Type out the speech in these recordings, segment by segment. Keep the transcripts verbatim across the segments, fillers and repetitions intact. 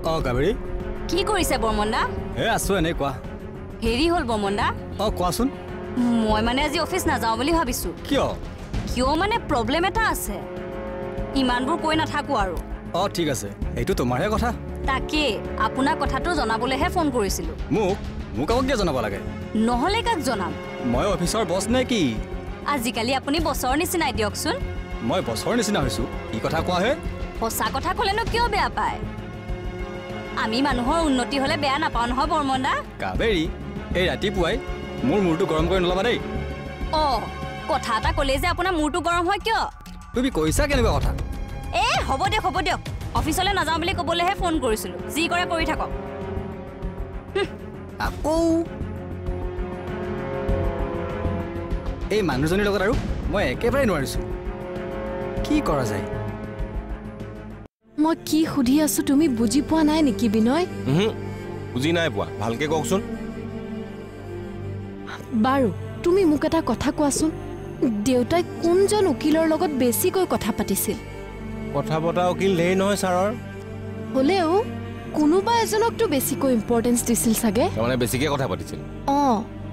অ কাবেৰী কি কৰিছে বৰ্মনদা? এ আছো এনে কোৱা। হেৰি হল বৰ্মনদা। অ কোৱাচোন। মই মানে আজি অফিচ নাযাওঁ বুলি ভাবিছো। কিয়? কিয় মানে প্ৰব্লেম এটা আছে। ইমানবোৰ কৈ নাথাকো আৰু। অ ঠিক আছে, এইটো তোমাৰহে কথা। তাকে আপোনাৰ কথাটো জনাবলৈহে ফোন কৰিছিলো। মোক মোক কাক কিয় জনাব লাগে? নহলে কাক জনাম? মই অফিচৰ বছ নে কি? আজিকালি আপুনি বছৰ নিচিনাই দিয়কচোন। মই বছৰ নিচিনা হৈছো, কি কথা কোৱা হে? সঁচা কথা ক'লেনো কিয় বেয়া পায়? আমি মানুহৰ উন্নতি হলে বেয়া নাপাওঁ নহয় বৰ্মনদা। কাবেৰী, এই ৰাতিপুৱাই মোৰ মূৰটো গৰম কৰি নলবা দেই। অ কথা এটা ক'লে যে আপোনাৰ মূৰটো গৰম হয় কিয়? তুমি কৈছা কেনেকুৱা কথা? এ হ'ব দিয়ক হ'ব দিয়ক, অফিচলৈ নাযাওঁ বুলি ক'বলৈহে ফোন কৰিছিলো। যি কৰে কৰি থাকক। আকৌ এই মানুহজনীৰ লগত আৰু মই একেবাৰে নোৱাৰিছো। কি কৰা যায়? মই কি সুধি আছো তুমি বুজি পোৱা নাই নেকি বিনয়? বুজি নাই পোৱা, ভালকে কওকচোন। বাৰু তুমি মোক এটা কথা কোৱাচোন, দেউতাই কোনজন উকিলৰ লগত বেছিকৈ কথা পাতিছিল? কথা পতা উকিল ধেৰ নহয় ছাৰৰ। হলেও কোনোবা এজনকতো বেছিকৈ ইম্পৰ্টেঞ্চ দিছিল চাগে। তাৰমানে বেছিকে কথা পাতিছিল? অ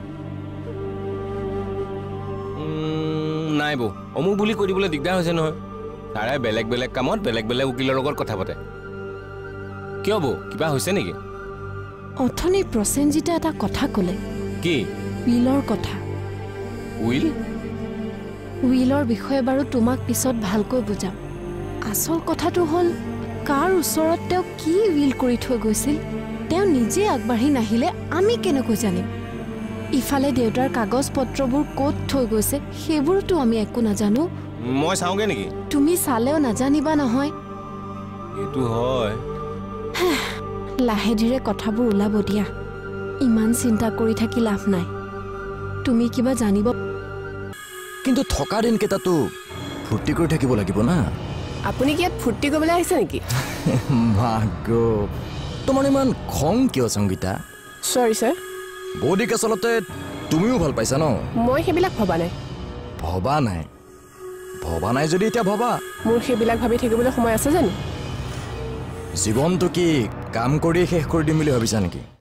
নাই বৌ, অমুক বুলি কৈ দিবলৈ দিগদাৰ হৈছে নহয়। তাৰে বেলেগ বেলেগ কামত বেলেগ বেলেগ উকিলৰ লগত কথা পাতে। কিয় বৌ, কিবা হৈছে নেকি? অথনি প্ৰসেনজিতে এটা কথা ক'লে। কি? উইলৰ কথা। উইল? উইলৰ বিষয়ে বাৰু তোমাক পিছত ভালকৈ বুজাম। আচল কথাটো হ'ল, কাৰ ওচৰত তেওঁ কি উইল কৰি থৈ গৈছিল তেওঁ নিজে আগবাঢ়ি নাহিলে আমি কেনেকৈ জানিম? ইফালে দেউতাৰ কাগজ পত্ৰবোৰ ক'ত থৈ গৈছে সেইবোৰতো আমি একো নাজানো। মই চাওঁগে নেকি? তুমি চালেও নাজানিবা নহয়। এইটো হয়। লাহে ধীৰে কথাবোৰ ওলাব দিয়া, ইমান চিন্তা কৰি থাকি লাভ নাই। তুমি কিবা জানিব। কিন্তু থকা দিনকেইটাতো ফূৰ্তি কৰি থাকিব লাগিব না। আপুনি কি ইয়াত ফূৰ্তি কৰিবলৈ আহিছে নেকি? ভাগ্য, তোমাৰ ইমান খং কিয় সংগীতা? সৰি ছাৰ। বৌদিক আচলতে তুমিও ভাল পাইছা ন? মই সেইবিলাক ভবা নাই। ভবা নাই? ভবা নাই যদি এতিয়া ভবা। মোৰ সেইবিলাক ভাবি থাকিবলৈ সময় আছে জানো? জীৱনটো কি কাম কৰি শেষ কৰি দিম বুলি ভাবিছা নেকি?